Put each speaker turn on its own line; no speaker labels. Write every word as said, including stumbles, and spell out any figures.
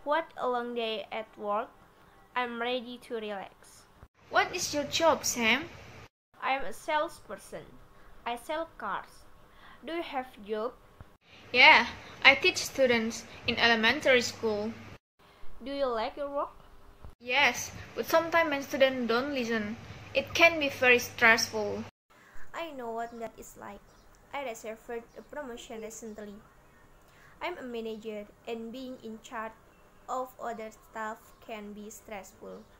What a long day at work. I'm ready to relax.
What is your job, Sam?
I'm a salesperson. I sell cars. Do you have a job?
Yeah, I teach students in elementary school.
Do you like your work?
Yes, but sometimes when students don't listen, it can be very stressful.
I know what that is like. I received a promotion recently. I'm a manager and being in charge of other staff can be stressful.